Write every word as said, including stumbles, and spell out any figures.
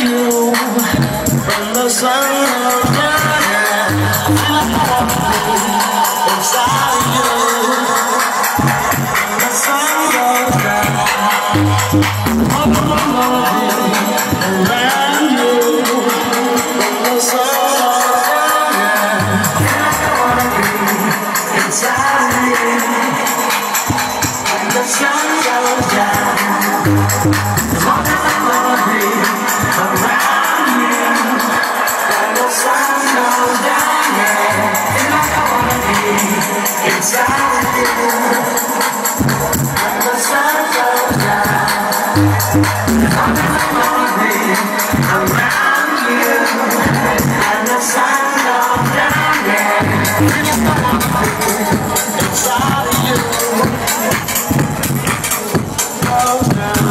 you from the sun goes down. I wanna be inside you. When the sun goes down, I wanna be around you. When the sun goes down, I wanna be inside you. When the sun goes down, I wanna be around you. When the sun goes down, yeah, and I wanna be inside you. When the sun goes down, I wanna be around you. When the sun goes down, yeah, and I wanna be inside you.